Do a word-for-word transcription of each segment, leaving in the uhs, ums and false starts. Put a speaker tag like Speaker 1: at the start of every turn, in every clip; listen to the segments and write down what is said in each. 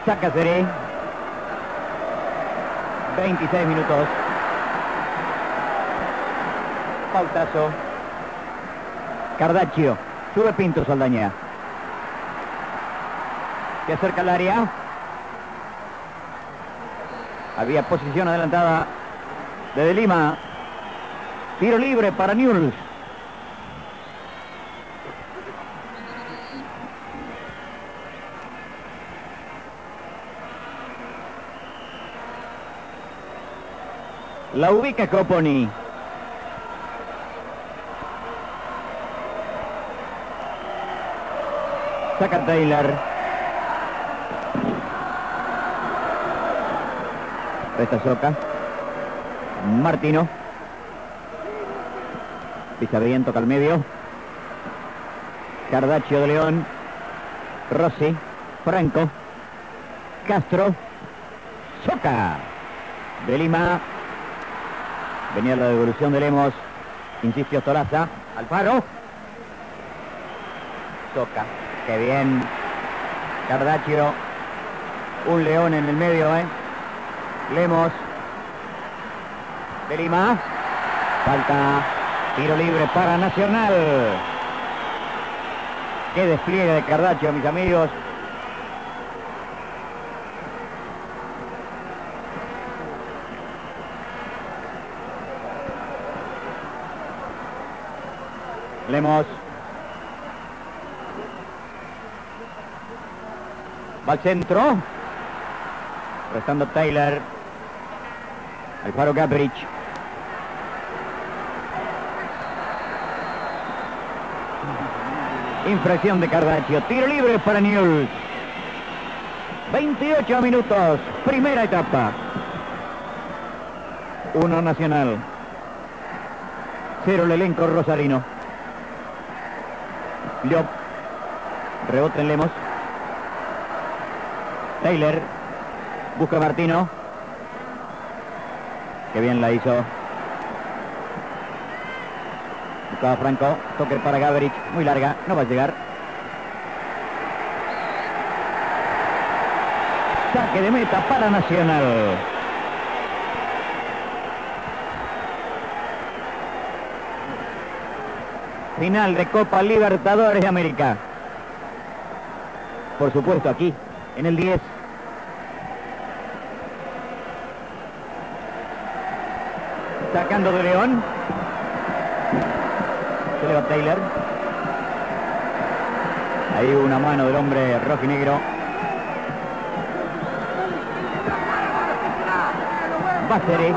Speaker 1: Saca Seré. veintiséis minutos. Pautazo. Cardaccio. Sube Pinto Saldaña. Se acerca al área. Había posición adelantada de De Lima. Tiro libre para Newell's. La ubica Coponi. Saca Taylor. Resta Soca. Martino. Pisa bien, toca al medio. Cardaccio de León. Rossi. Franco. Castro. Soca. De Lima. Venía la devolución de Lemos. Insistió Tolaza. Alfaro. Soca. Qué bien. Cardaccio. Un león en el medio, ¿eh? Lemos. De Lima. Falta. Tiro libre para Nacional. Qué despliegue de Cardaccio, mis amigos. Lemos. Va al centro. Restando Taylor. Alfaro Gabrich. Infracción de Cardaccio. Tiro libre para Newell's. veintiocho minutos. Primera etapa. Uno Nacional. Cero el elenco rosarino. Llop. Rebote en Lemos. Taylor. Busca Martino. Qué bien la hizo. Buscaba Franco. Toque para Gabrich. Muy larga. No va a llegar. Saque de meta para Nacional. Final de Copa Libertadores de América. Por supuesto aquí, en el diez. Sacando de León. Se le va Taylor. Ahí una mano del hombre rojinegro. Báceres.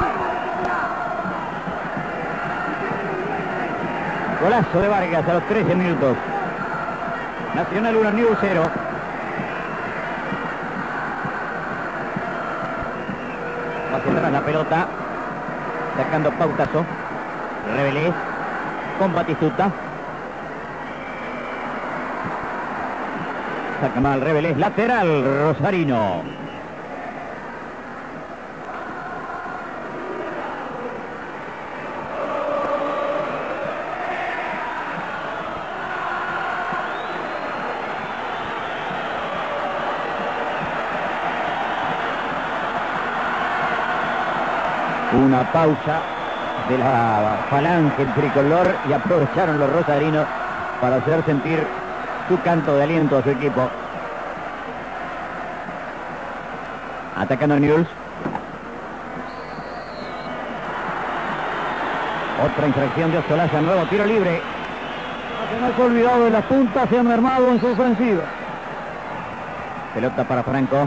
Speaker 1: Golazo de Vargas a los trece minutos. Nacional uno, Newell's cero. Va a centrar la pelota. Sacando Pautazo. Rebelés. Con Batistuta. Saca mal Rebelés. Lateral rosarino. Una pausa de la falange tricolor y aprovecharon los rosarinos para hacer sentir su canto de aliento a su equipo. Atacando a Newell's. Otra infracción de Ostolaza, nuevo tiro libre.
Speaker 2: No se ha olvidado de las puntas, se han mermado en su ofensiva.
Speaker 1: Pelota para Franco.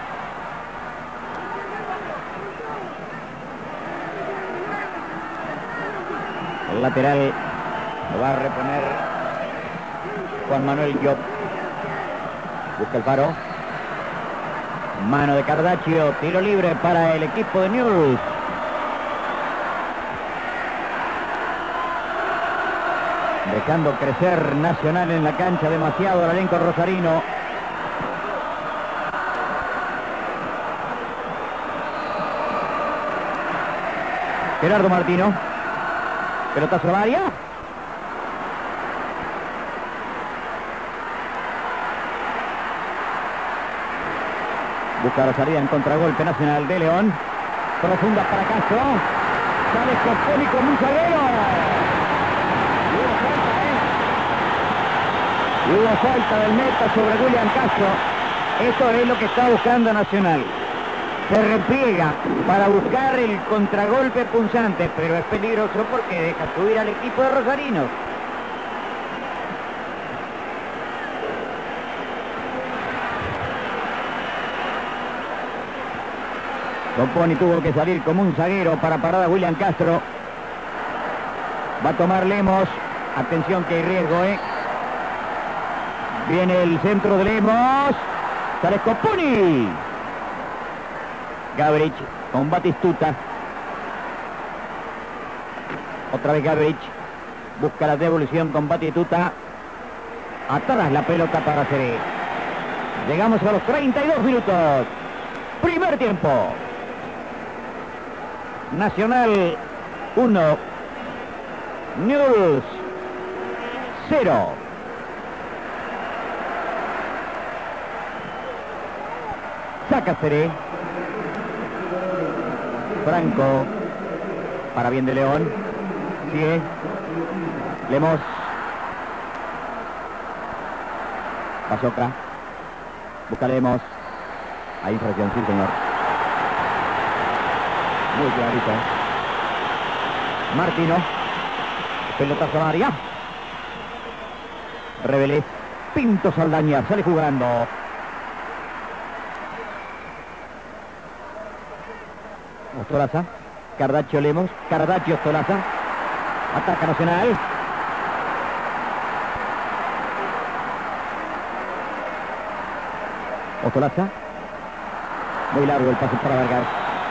Speaker 1: El lateral lo va a reponer Juan Manuel Llop. Busca el paro. Mano de Cardaccio. Tiro libre para el equipo de Newell's. Dejando crecer Nacional en la cancha demasiado el elenco rosarino. Gerardo Martino. Pelotazo al área. Busca la salida en contragolpe Nacional de León. Profunda para Castro. Sale Coponi con un zaguero. Y hubo falta del meta sobre William Castro. Esto es lo que está buscando Nacional. Se repliega para buscar el contragolpe punzante, pero es peligroso porque deja subir al equipo de Rosarinos. Coponi tuvo que salir como un zaguero para parar a William Castro. Va a tomar Lemos. Atención que hay riesgo, ¿eh? Viene el centro de Lemos. Sale Coponi. Gabrich con Batistuta. Otra vez Gabrich. Busca la devolución con Batistuta. Atrás la pelota para Seré. Llegamos a los treinta y dos minutos. Primer tiempo. Nacional uno. News cero. Saca Seré. Franco. Para bien de León. Sigue. Lemos. Pasoca. Busca Lemos. Hay infracción, sí señor. Muy clarito. Martino. Pelotazo a María. Rebelés. Pinto Saldaña. Sale jugando. Ostolaza. Cardaccio Lemos. Cardaccio Ostolaza. Ataca Nacional. Ostolaza. Muy largo el pase para Vargas.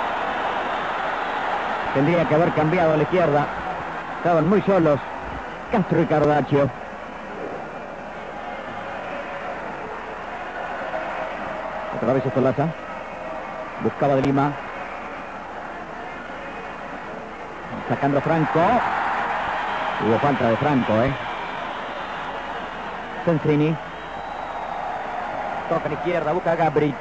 Speaker 1: Tendría que haber cambiado a la izquierda. Estaban muy solos Castro y Cardaccio. Otra vez Ostolaza. Buscaba de Lima. Sacando Franco. Hubo falta de Franco, ¿eh? Sensini. Toca a la izquierda, busca a Gabrich.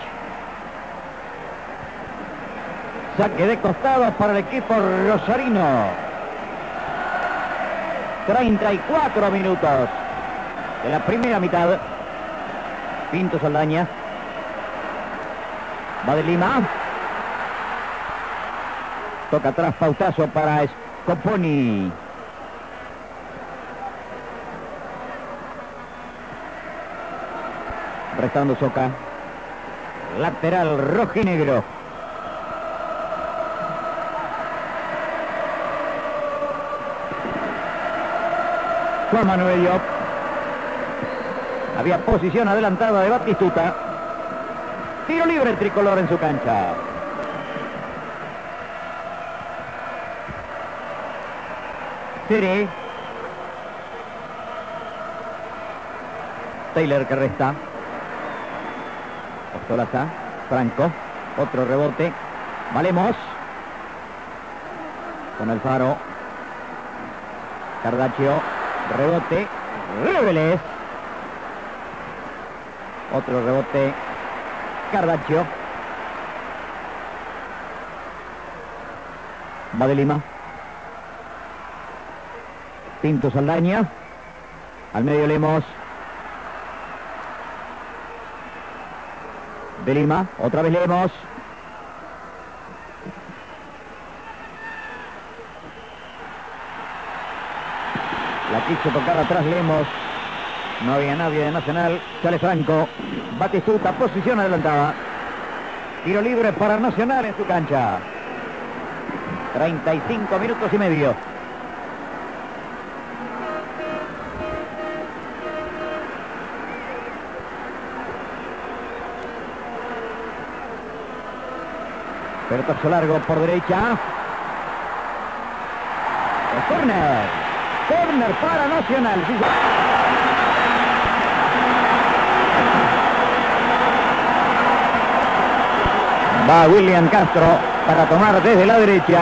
Speaker 1: Saque de costado para el equipo rosarino. treinta y cuatro minutos de la primera mitad. Pinto Saldaña. Va de Lima. Toca atrás Pautazo para Coponi. Restando Soca. Lateral rojinegro. Juan Manuel Llop. Había posición adelantada de Batistuta. Tiro libre tricolor en su cancha. Seré. Taylor que resta. Ostolaza. Franco. Otro rebote. Valemos. Con el Faro. Cardaccio. Rebote. Rebelés. Otro rebote. Cardaccio. Va de Lima. Pinto Saldaña. Al medio Lemos. De Lima. Otra vez Lemos. La quiso tocar atrás Lemos. No había nadie de Nacional. Sale Franco. Batistuta, posición adelantada. Tiro libre para Nacional en su cancha. treinta y cinco minutos y medio. Pelotazo largo por derecha. Corner. Corner para Nacional. Va William Castro para tomar desde la derecha.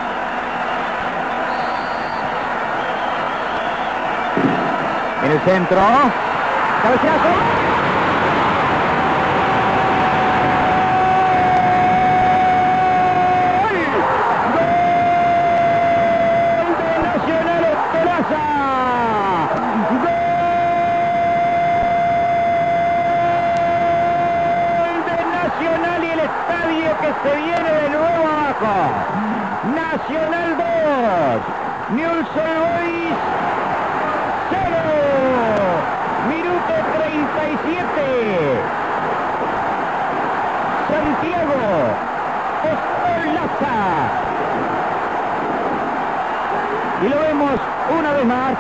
Speaker 1: En el centro. Cabezazo. se viene de nuevo abajo. Nacional dos, Newell's Old Boys cero. Minuto treinta y siete. Santiago Ostolaza. Y lo vemos una vez más.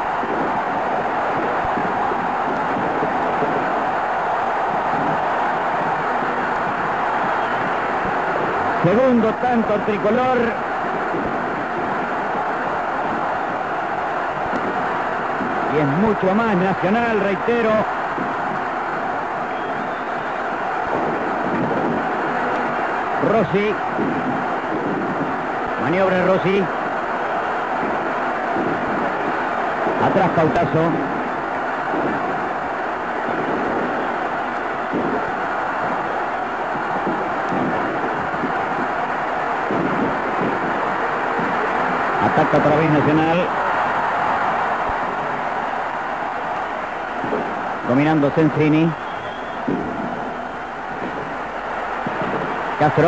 Speaker 1: Segundo tanto tricolor. Y es mucho más Nacional, reitero. Rossi. Maniobra de Rossi. Atrás Pautazo. Ataca otra vez Nacional. Dominando Sensini. Castro.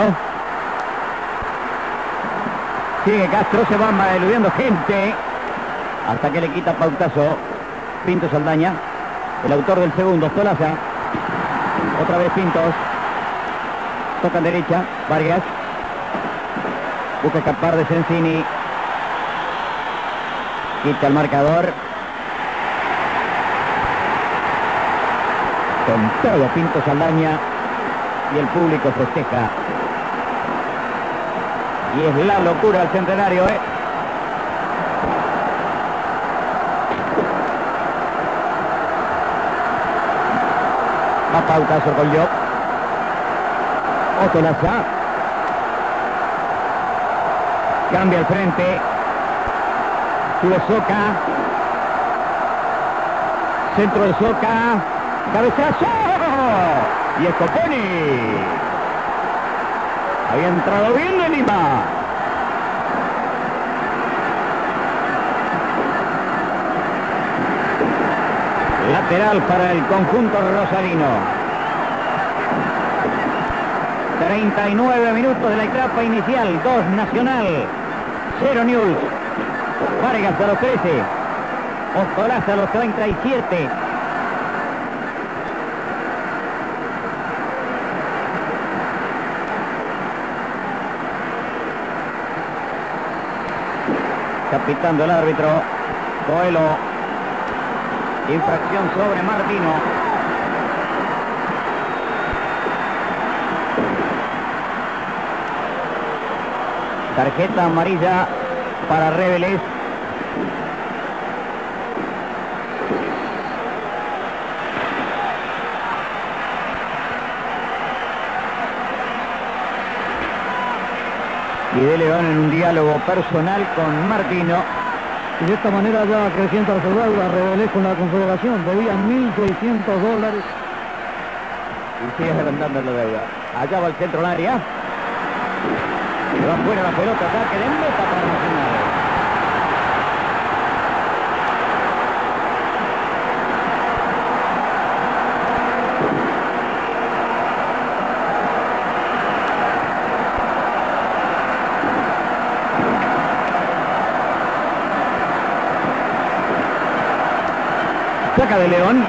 Speaker 1: Sigue Castro, se va eludiendo gente. Hasta que le quita Pautazo. Pinto Saldaña. El autor del segundo, Ostolaza. Otra vez Pintos. Toca en derecha, Vargas. Busca escapar de Sensini. Quita el marcador. Con todo Pinto Saldaña. Y el público festeja. Y es la locura del centenario, ¿eh? Va Pautazo con Job. Ostolaza. Cambia el frente. Sube Soca. Centro de Soca. Cabezazo. Y Scoponi. Había entrado bien de Lima. Lateral para el conjunto rosarino. treinta y nueve minutos de la etapa inicial. dos Nacional. cero Newell's. Vargas a los trece. Ostolaza a los treinta y siete. Capitán del árbitro Coelho. Infracción sobre Martino. Tarjeta amarilla para Reveles. Y de León en un diálogo personal con Martino.
Speaker 2: Y de esta manera ya acrecienta su deuda, Reveles con la Confederación. Debía mil seiscientos dólares.
Speaker 1: Y sigue agrandando la deuda. Allá va el centro del área. Se va fuera la pelota, ataque de meta para Nacional. Saca de León.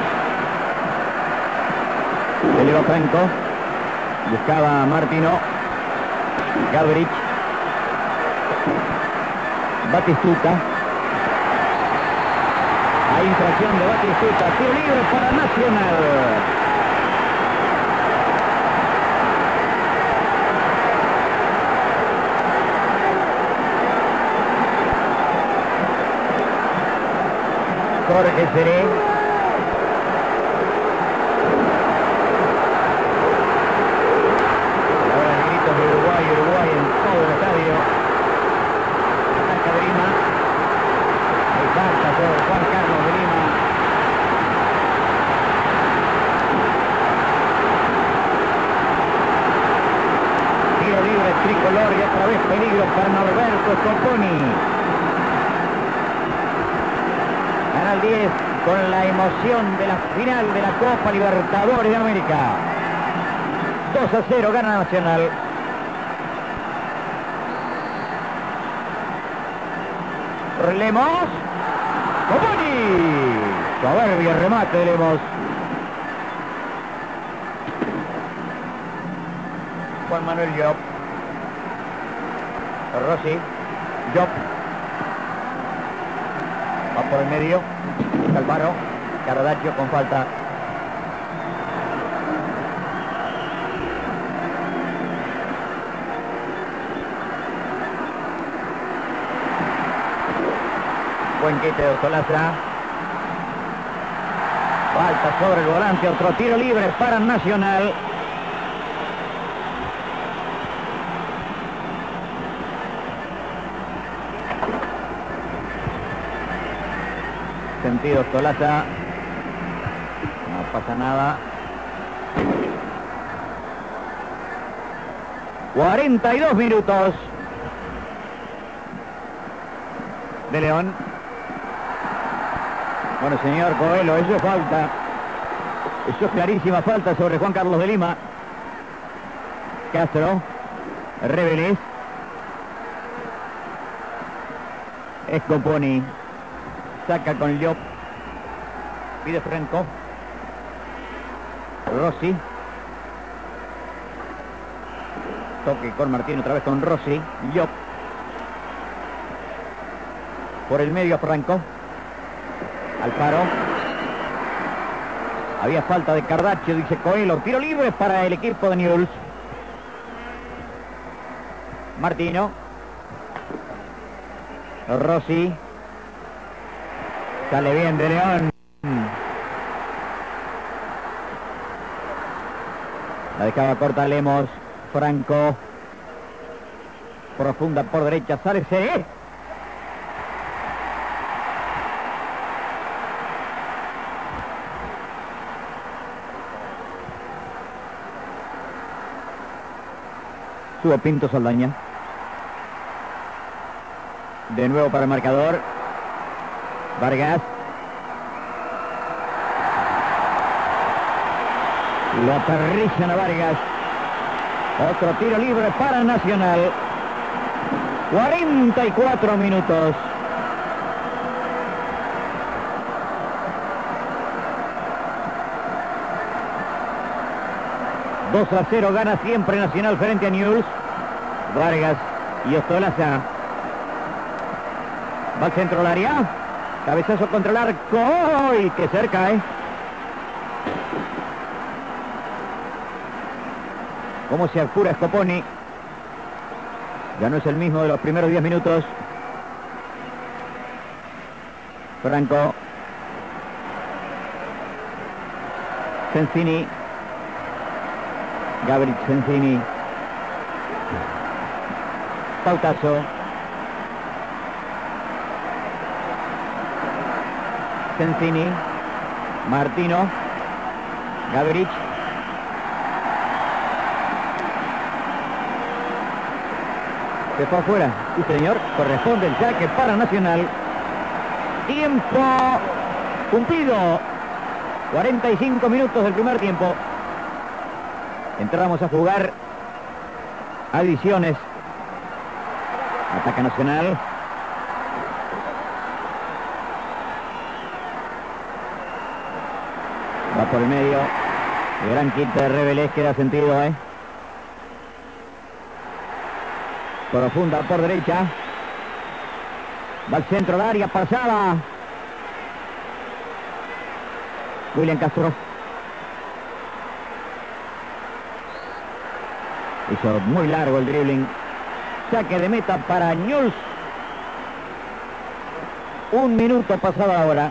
Speaker 1: Eleva Franco. Buscaba a Martino. Gabrich. Batistuta. Hay infracción de Batistuta. Tiro libre para Nacional. Jorge Seré. Tricolor y otra vez peligro para Norberto Scoponi. Canal diez con la emoción de la final de la Copa Libertadores de América. dos a cero gana Nacional. Lemos. Scoponi. Soberbio remate de Lemos. Juan Manuel Llop. Rossi. Llop. Va por el medio. Alfaro. Cardaccio con falta. Buen quite de Ostolaza. Falta sobre el volante. Otro tiro libre para Nacional. Sentido Ostolaza. No pasa nada. cuarenta y dos minutos. De León. Bueno, señor Coelho, eso es falta. Eso es clarísima falta sobre Juan Carlos de Lima. Castro. Reveles. Scoponi. Saca con Llop. Pide Franco. Rossi. Toque con Martín otra vez con Rossi. Llop. Por el medio Franco. Alfaro. Había falta de Cardaccio, dice Coelho. Tiro libre para el equipo de Newell's. Martino. Rossi. Sale bien de León. La dejaba corta Lemos. Franco. Profunda por derecha. Sale C. Sube Pinto Saldaña. De nuevo para el marcador. Vargas. Lo aterrizan a Vargas. Otro tiro libre para Nacional. cuarenta y cuatro minutos. dos a cero gana siempre Nacional frente a Newell's. Vargas y Ostolaza. Va al centro del área. Cabezazo contra el arco. ¡Ay, qué cerca, eh! Cómo se apura Scoponi. Ya no es el mismo de los primeros diez minutos. Franco. Sensini. Gabriel Sensini. Pautazo. Sensini. Martino. Gabriel. Se fue afuera. Sí, señor. Corresponde el saque para Nacional. Tiempo cumplido. cuarenta y cinco minutos del primer tiempo. Entramos a jugar adiciones. Ataca Nacional. Va por el medio. El gran kit de Reveles que da sentido, ¿eh? Profunda por derecha. Va al centro del área. Pasada. William Castro. Hizo muy largo el dribbling. Saque de meta para Newell's. Un minuto pasado ahora.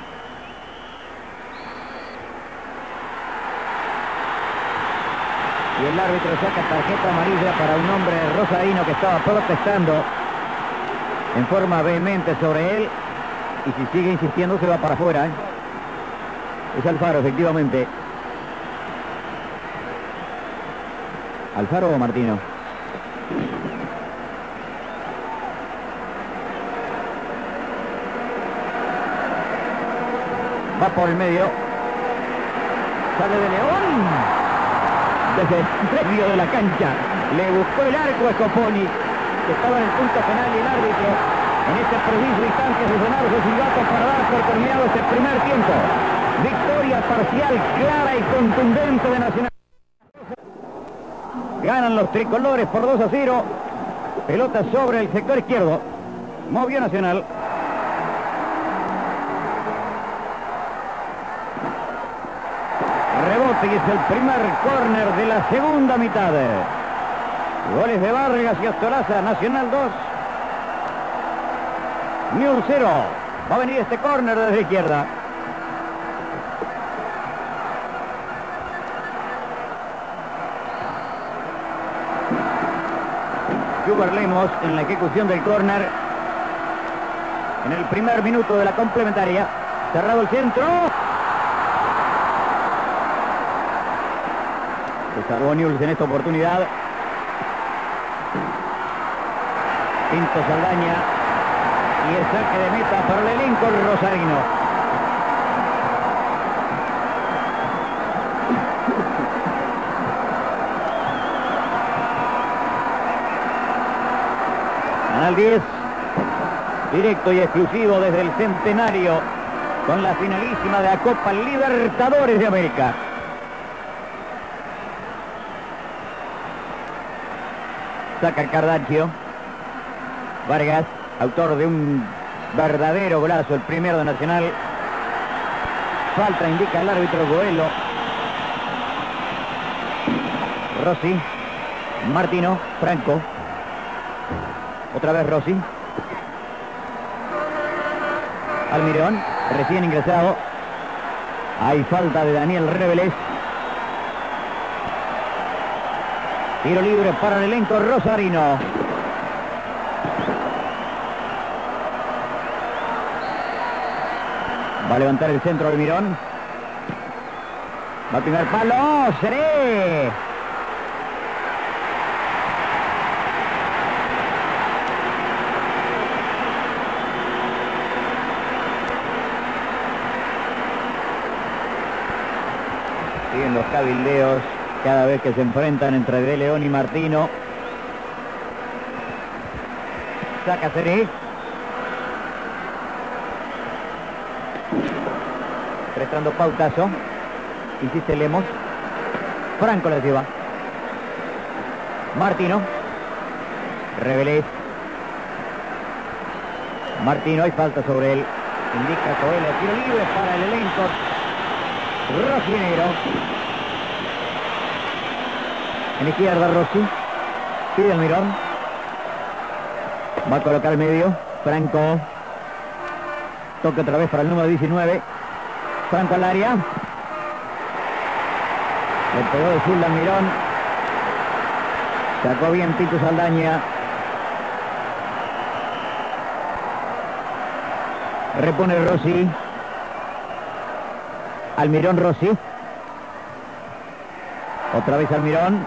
Speaker 1: Y el árbitro saca tarjeta amarilla para un hombre rosadino que estaba protestando en forma vehemente sobre él. Y si sigue insistiendo se va para afuera, ¿eh? Es Alfaro, efectivamente. ¿Alfaro o Martino? Va por el medio. Sale de León. Desde el medio de la cancha. Le buscó el arco a Scoponi, que estaba en el punto penal, y el árbitro En este preciso instante se sonaron los silbatos para dar por terminado este primer tiempo. Victoria parcial, clara y contundente de Nacional. Ganan los tricolores por dos a cero. Pelota sobre el sector izquierdo. Movió Nacional. Rebote y es el primer córner de la segunda mitad. Goles de Vargas y Ostolaza. Nacional dos. Newell's cero. Va a venir este córner desde la izquierda. Hubert Lemos en la ejecución del córner. En el primer minuto de la complementaria. Cerrado el centro. Se salvó Newell's en esta oportunidad. Pinto Saldaña. Y el saque de meta para el elenco rosarino. Canal diez, directo y exclusivo desde el Centenario, con la finalísima de la Copa Libertadores de América. Saca Cardaccio. Vargas, autor de un verdadero golazo, el primero de Nacional. Falta, indica el árbitro Goelo. Rossi, Martino, Franco. Otra vez Rossi. Almirón, recién ingresado. Hay falta de Daniel Reveles. Tiro libre para el elenco rosarino. Va a levantar el centro Almirón. Va a primer palo. ¡Oh, Seré! Siguen los cabildeos cada vez que se enfrentan entre De León y Martino. Saca Seré. Prestando pautazo. Insiste Lemos. Franco la lleva. Martino. Revelés. Martino, hay falta sobre él. Indica Coelho. Tiro libre para el elenco rojinegro. En izquierda Rossi. Pide Almirón. Va a colocar medio. Franco. Toque otra vez para el número diecinueve. Franco al área. Le pegó de zurda Almirón. Sacó bien Tito Saldaña. Repone Rossi. Almirón Rossi. Otra vez Almirón.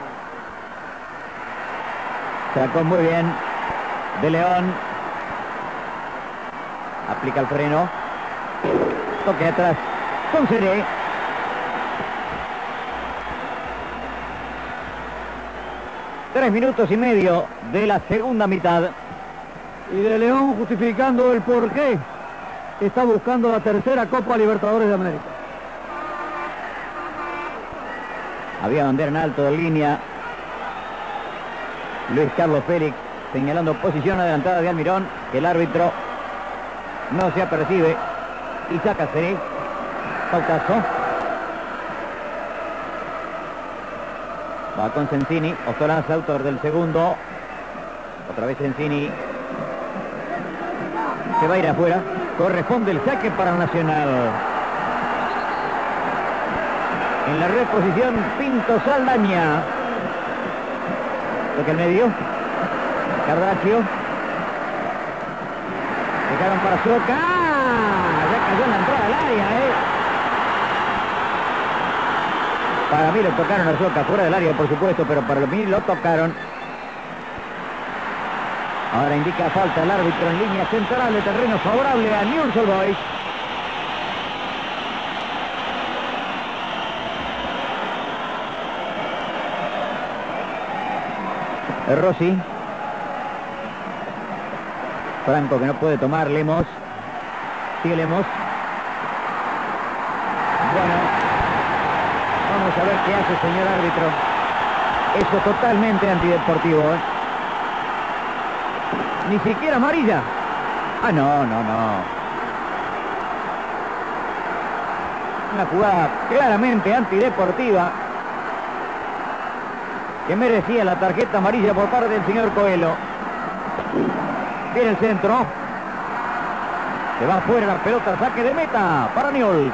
Speaker 1: Sacó muy bien De León. Aplica el freno. Toque atrás con Seré. Tres minutos y medio de la segunda mitad.
Speaker 2: Y De León justificando el porqué está buscando la tercera Copa Libertadores de América.
Speaker 1: Había bandera en alto de línea. Luis Carlos Félix señalando posición adelantada de Almirón. El árbitro no se apercibe y saca Seré. Pautazo. Va con Sensini. Ostolaza, autor del segundo. Otra vez Sensini. Se va a ir afuera. Corresponde el saque para Nacional. En la reposición Pinto Saldaña. Toca el medio. Cardaccio. Dejaron para Soca. Ya cayó en la entrada del área, ¿eh? Para mí lo tocaron a Soca, fuera del área por supuesto, pero para mí lo tocaron. Ahora indica falta el árbitro en línea central de terreno favorable a Newell's Old Boys. Rossi. Franco que no puede tomar. Lemos. Sigue Lemos. Bueno, vamos a ver qué hace, señor árbitro. Eso es totalmente antideportivo, ¿eh? Ni siquiera amarilla. Ah, no, no, no. Una jugada claramente antideportiva que merecía la tarjeta amarilla por parte del señor Coelho. Viene el centro. Se va afuera la pelota, saque de meta para Newell's.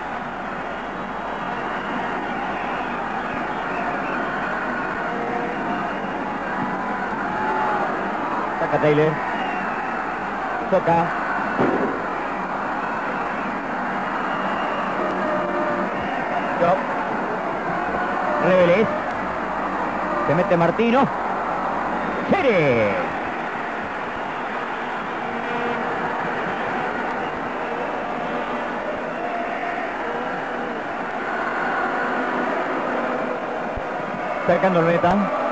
Speaker 1: Saca Taylor. Toca. Job. Reveles. Se mete Martino. ¡Cere! Cercando el meta.